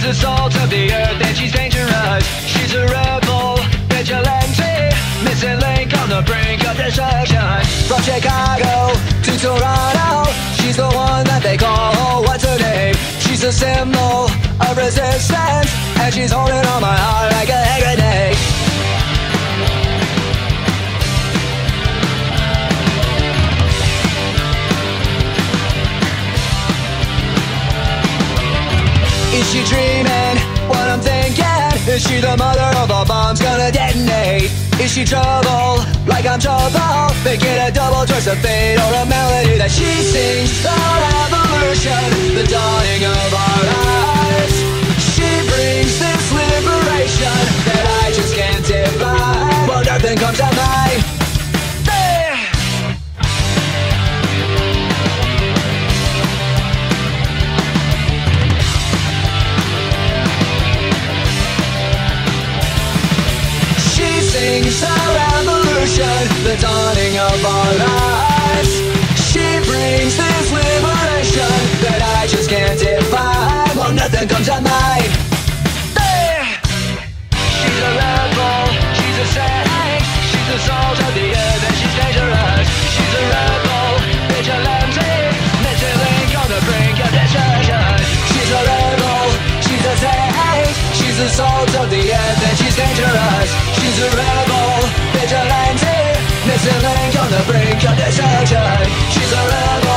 She's the salt of the earth and she's dangerous. She's a rebel, vigilante, missing link on the brink of destruction. From Chicago to Toronto, she's the one that they call, oh, what's her name? She's a symbol of resistance, and she's holding on my heart like a hand grenade. Is she dreaming what I'm thinking? Is she the mother of all bombs gonna detonate? Is she trouble like I'm trouble? Making a double twist of fate or a melody that she sings. The revolution, the dawning of our lives. She brings this liberation that I just can't define. Well, nothing comes to mind. Sings a revolution, the dawning of our lives. She brings this liberation that I just can't define. Well, nothing comes to mind. She's a rebel, she's a saint. She's the salt of the earth and she's dangerous. She's a rebel, vigilante, missing link on the brink of destruction. She's a rebel, she's a saint. She's the salt of the earth and she's dangerous. She's a rebel, vigilante, missing link on the brink of destruction. She's a rebel.